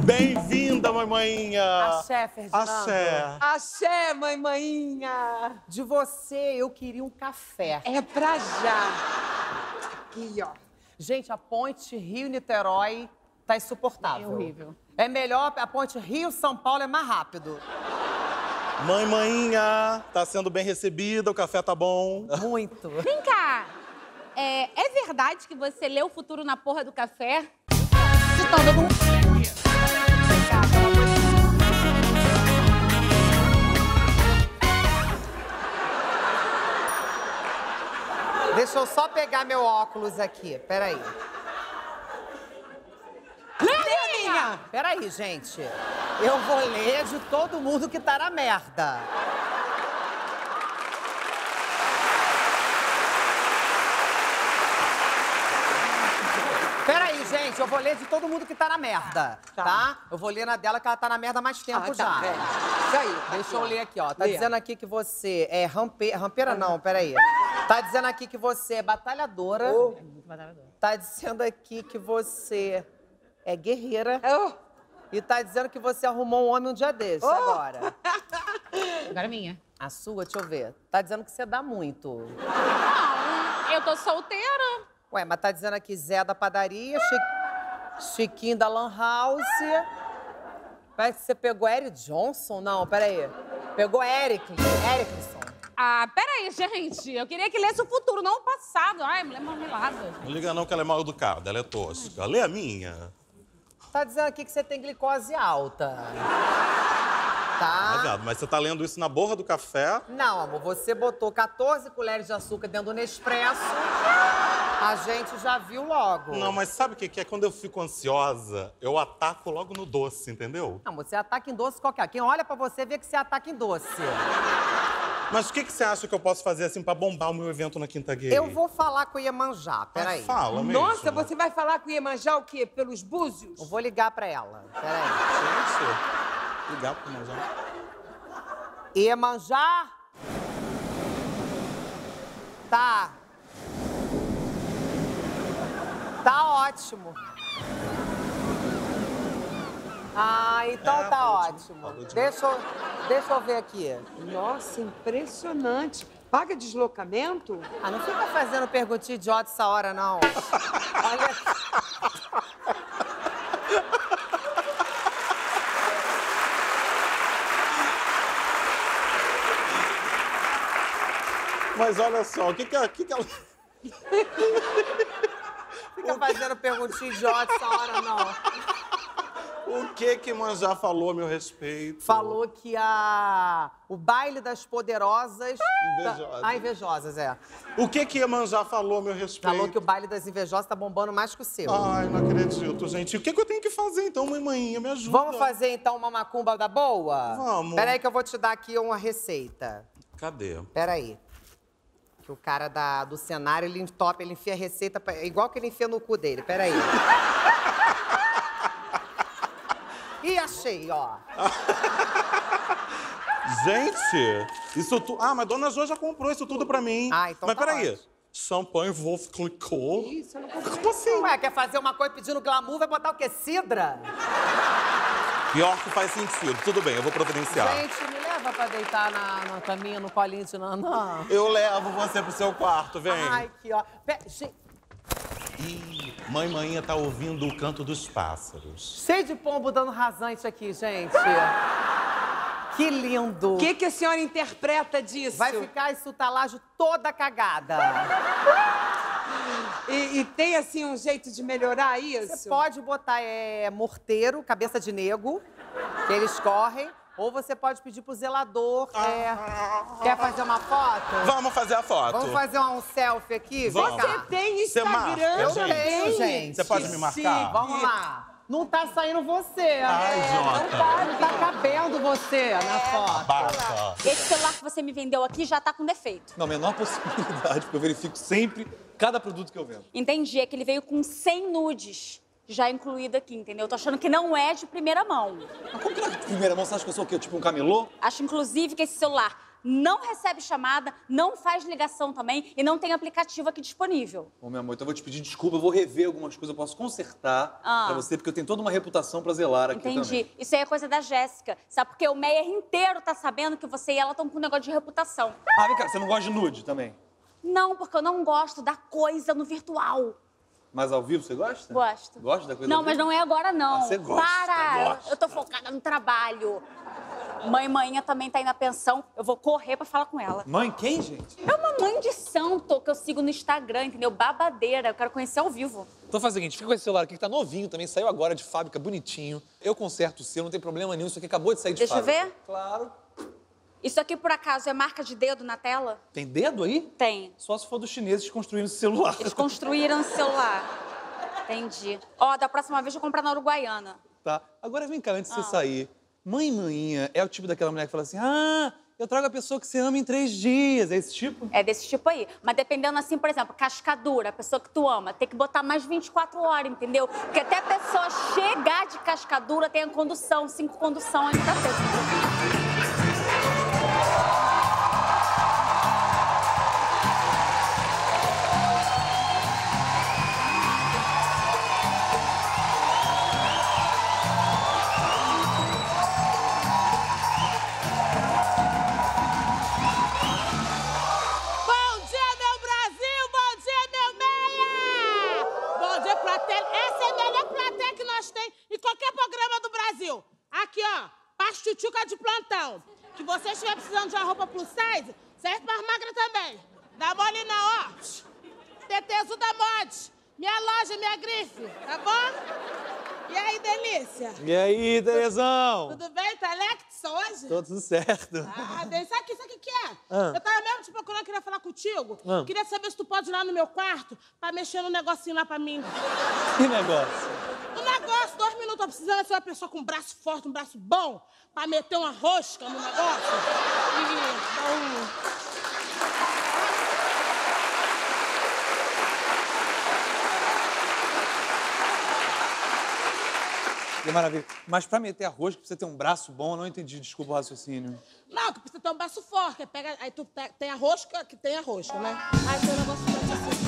Bem-vinda, mamainha! Axé, Ferdinando. Axé. Axé, mãe. De você, eu queria um café. É pra já. Aqui, ó. Gente, a ponte Rio-Niterói tá insuportável. É horrível. É melhor, a ponte Rio-São Paulo é mais rápido. Mãinha, tá sendo bem recebida, o café tá bom. Muito. Vem cá, é verdade que você lê o futuro na porra do café? Vocês estão dando um... Deixa eu só pegar meu óculos aqui, peraí. Leninha! Peraí, gente. Eu vou ler de todo mundo que tá na merda. Peraí, gente, eu vou ler de todo mundo que tá na merda, tá? Eu vou ler na dela que ela tá na merda há mais tempo já. Tá, isso aí. Deixa eu ler aqui, ó. Tá Lê. dizendo aqui que você é rampeira não, peraí. Tá dizendo aqui que você é batalhadora. Tá dizendo aqui que você é guerreira. Oh. E tá dizendo que você arrumou um homem um dia desses, agora. Agora é minha. A sua, deixa eu ver. Tá dizendo que você dá muito. Não, eu tô solteira. Ué, mas tá dizendo aqui Zé da padaria, Chiquinho da Lan House. Parece que você pegou Eric Johnson? Não, peraí. Pegou Erickson. Ah, peraí, gente. Eu queria que lesse o futuro, não o passado. Ai, mulher marmelada. Não liga não que ela é mal educada, ela é tosca. Lê a minha. Tá dizendo aqui que você tem glicose alta. Tá? É verdade, mas você tá lendo isso na borra do café? Não, amor, você botou 14 colheres de açúcar dentro do Nespresso. A gente já viu logo. Não, mas sabe o que é? Quando eu fico ansiosa, eu ataco logo no doce, entendeu? Não, você ataca em doce qualquer. Quem olha pra você vê que você ataca em doce. Mas o que você acha que eu posso fazer assim pra bombar o meu evento na Quinta Gay? Eu vou falar com o Iemanjá, peraí. Fala mesmo. Nossa, você vai falar com Iemanjá o quê? Pelos búzios? Eu vou ligar pra ela, peraí. Gente, ligar pro Manjá. Iemanjá? Tá. Tá ótimo. Ah, então tá falou ótimo. falou de- Deixa eu ver aqui. Nossa, impressionante. Paga deslocamento? Ah, não fica fazendo perguntinha idiota essa hora, não. Olha... Mas olha só, o que ela... Fica fazendo perguntinha idiota essa hora, não. O que Manjá falou a meu respeito? Falou que o baile das poderosas... Invejosas. Invejosas, é. O que Iemanjá falou a meu respeito? Falou que o baile das invejosas tá bombando mais que o seu. Ai, não acredito, gente. O que eu tenho que fazer, então, mãinha? Me ajuda. Vamos fazer, então, uma macumba da boa? Vamos. Peraí que eu vou te dar aqui uma receita. Cadê? Peraí. Que o cara do cenário, ele entope, ele enfia a receita, igual que ele enfia no cu dele. Peraí. Ih, achei, ó. Gente, isso tudo... Ah, mas Dona Jo já comprou isso tudo pra mim. Ah, então mas tá peraí. ótimo. Champanhe Wolf Clicquot? Isso, eu não consigo. Como assim? Ué, quer fazer uma coisa pedindo glamour, vai botar o quê? Cidra? Pior que faz sentido. Tudo bem, eu vou providenciar. Gente, me leva pra deitar na caminha, no colinho de Nanã. Eu levo você pro seu quarto, vem. Ai, aqui, ó. Gente, Ih, mãinha tá ouvindo o canto dos pássaros. cheio de pombo dando rasante aqui, gente. Que lindo. O que a senhora interpreta disso? Vai ficar esse talagem toda cagada. E tem, assim, um jeito de melhorar isso? Você pode botar morteiro, cabeça de nego, que eles correm. Ou você pode pedir pro zelador. Quer fazer uma foto? Vamos fazer a foto. Vamos fazer um selfie aqui? Vem Vamos. cá. Você tem Você marca, Instagram gente? também? gente. Você pode me marcar? Vamos lá. Não tá saindo você. Ai, Jota. Não tá cabendo você na foto. Basta. Esse celular que você me vendeu aqui já tá com defeito. Não, a menor possibilidade, porque eu verifico sempre cada produto que eu vendo. Entendi, é que ele veio com 100 nudes já incluído aqui, entendeu? Tô achando que não é de primeira mão. Mas como que não é de primeira mão? Você acha que eu sou o quê? Tipo um camelô? Acho, inclusive, que esse celular não recebe chamada, não faz ligação também e não tem aplicativo aqui disponível. Ô, meu amor, então eu vou te pedir desculpa, eu vou rever algumas coisas, eu posso consertar pra você, porque eu tenho toda uma reputação pra zelar aqui também. Entendi. Isso aí é coisa da Jéssica. Sabe porque o Meyer inteiro tá sabendo que você e ela estão com um negócio de reputação. Ah, vem cá, você não gosta de nude também? Não, porque eu não gosto da coisa no virtual. Mas ao vivo você gosta? Gosto. Gosta da coisa Não, ao vivo? mas não é agora, não. Ah, você gosta, Para! gosta. Eu tô focada no trabalho. Mãe também tá aí na pensão. Eu vou correr pra falar com ela. Mãe, quem, gente? É uma mãe de santo que eu sigo no Instagram, entendeu? Babadeira. Eu quero conhecer ao vivo. Então faz o seguinte, fica com esse celular aqui que tá novinho também, saiu agora de fábrica, bonitinho. Eu conserto o seu, não tem problema nenhum, isso aqui acabou de sair de Deixa eu fábrica. ver. Claro. Isso aqui, por acaso, é marca de dedo na tela? Tem dedo aí? Tem. Só se for dos chineses construindo esse celular. Eles construíram esse celular. Entendi. Ó, da próxima vez eu vou comprar na Uruguaiana. Tá. Agora vem cá, antes de você sair. Mãinha é o tipo daquela mulher que fala assim, eu trago a pessoa que você ama em 3 dias. É esse tipo? É desse tipo aí. Mas dependendo assim, por exemplo, cascadura, a pessoa que tu ama, tem que botar mais 24 horas, entendeu? Porque até a pessoa chegar de cascadura tem a condução, 5 condução ainda tem. Aqui, ó, Pastuchuca de plantão. Que você estiver precisando de uma roupa plus size, serve para magra também. Dá mole não, ó. Tetezu da Mod. Minha loja, minha grife, tá bom? E aí, delícia? E aí, Terezão? Tudo bem? Tá Lectson hoje? Tudo certo. Sabe o que é? Eu tava mesmo te procurando, queria falar contigo. Queria saber se tu pode ir lá no meu quarto pra mexer no negocinho lá pra mim. Que negócio? Um negócio, 2 minutos, eu precisando ser uma pessoa com um braço forte, um braço bom, pra meter uma rosca no negócio e dar Que maravilha. Mas pra meter a rosca, precisa ter um braço bom, eu não entendi, desculpa o raciocínio. Não, que precisa ter um braço forte, aí tu tem a rosca, que tem a rosca, né? Aí tem o negócio forte assim.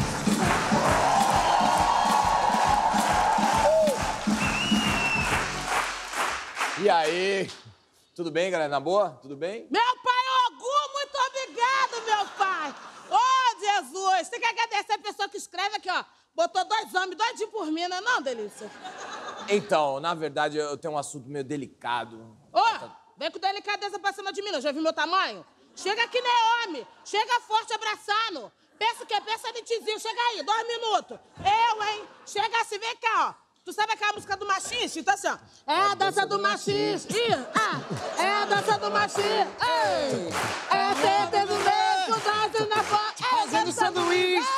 E aí? Tudo bem, galera? Na boa? Tudo bem? Meu pai Ogum, muito obrigado, meu pai! Ô, Jesus! Você quer agradecer a pessoa que escreve aqui, ó? Botou 2 homens, 2 dias por mim, não, delícia? Então, na verdade, eu tenho um assunto meio delicado. Ô, vem com delicadeza pra cima de mim, não. Já viu meu tamanho? Chega que nem homem. Chega forte abraçando. Pensa o quê? Pensa de tizinho. Chega aí, 2 minutos. Eu, hein? Chega assim, vem cá, ó. Tu sabe aquela música do machista? Então assim, ó. É a dança do machista. É a dança do machista. Ei! É certeza do beijo, dança na foto. Fazendo sanduíche.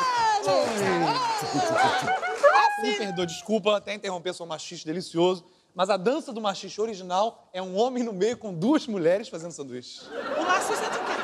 Me perdoa, desculpa até interromper, sou um machista delicioso, mas a dança do machista original é um homem no meio com 2 mulheres fazendo sanduíche. O machista é de quê?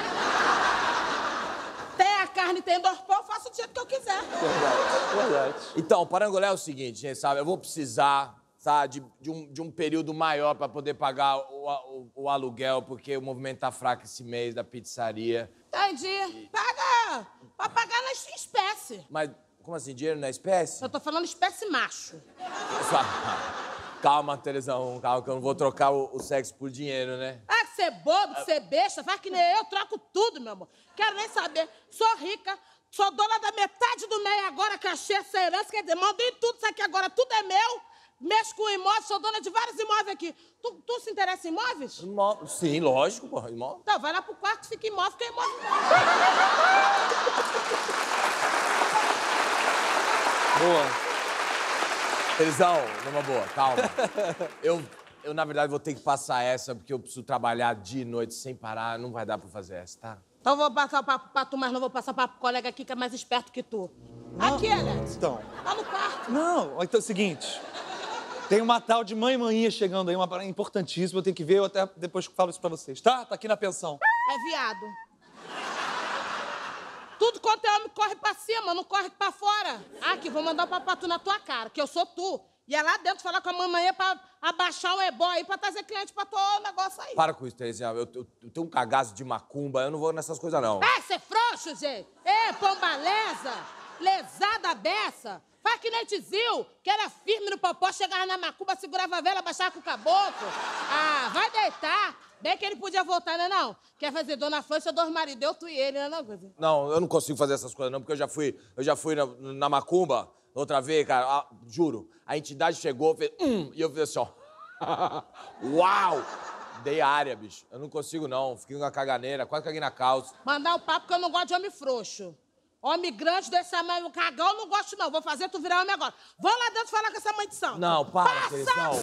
Tem a carne, tem 2 pão, eu faço do jeito que eu quiser. Verdade. Então, Parangolé é o seguinte, gente, sabe? Eu vou precisar, sabe, de um período maior pra poder pagar o aluguel, porque o movimento tá fraco esse mês da pizzaria. Entendi. Paga. Pra pagar na espécie. Mas, como assim, dinheiro na espécie? Eu tô falando espécie macho. Calma, Terezão, calma, que eu não vou trocar o sexo por dinheiro, né? Ah, que você é bobo, que você é besta, faz que nem eu, troco tudo, meu amor. Quero nem saber. Sou rica, sou dona da metade do MEI agora, que achei essa herança, quer dizer, mando em tudo, isso aqui agora tudo é meu. Mexo com imóveis, sou dona de vários imóveis aqui. Tu se interessa em imóveis? Sim, lógico, porra, imóvel. Então, vai lá pro quarto, fica imóvel, que é imóvel. Boa. Terezão, numa boa, calma. Eu, na verdade, vou ter que passar essa, porque eu preciso trabalhar dia e noite sem parar. Não vai dar pra fazer essa, tá? Então, vou passar o papo pra tu, mas não vou passar papo pro colega aqui, que é mais esperto que tu. Não. Aqui, Alex. Então. Tá no quarto. Não, então é o seguinte. Tem uma tal de mãinha chegando aí, uma parada importantíssima. Eu tenho que ver, eu até depois falo isso pra vocês, tá? Tá aqui na pensão. É viado. Tudo quanto é homem corre pra cima, não corre pra fora. Aqui, vou mandar o papatu na tua cara, que eu sou tu. Ia lá dentro falar com a mamãe pra abaixar um ebó aí pra trazer cliente pra teu negócio aí. Para com isso, Terezinha. Eu tenho um cagaço de macumba, eu não vou nessas coisas, não. É, cê frouxo, gente. Ê, pombaleza, lesada beça. Faz que nem Tizil, que era firme no popó, chegava na macumba, segurava a vela, baixava com o caboclo. Ah, vai deitar. Bem que ele podia voltar, né, não? Quer fazer Dona Fância, dois maridos, eu, tu e ele, né, não, coisa? Não, eu não consigo fazer essas coisas, não, porque eu já fui na macumba outra vez, cara. Ah, juro, a entidade chegou, fez e eu fiz assim, ó. Uau! Dei área, bicho. Eu não consigo, não. Fiquei com a caganeira, quase caguei na calça. Mandar o papo que eu não gosto de homem frouxo. Homem grande desse tamanho, cagão, eu não gosto, não. Vou fazer tu virar homem agora. Vou lá dentro falar com essa mãe de santo. Não, para, Terezinha.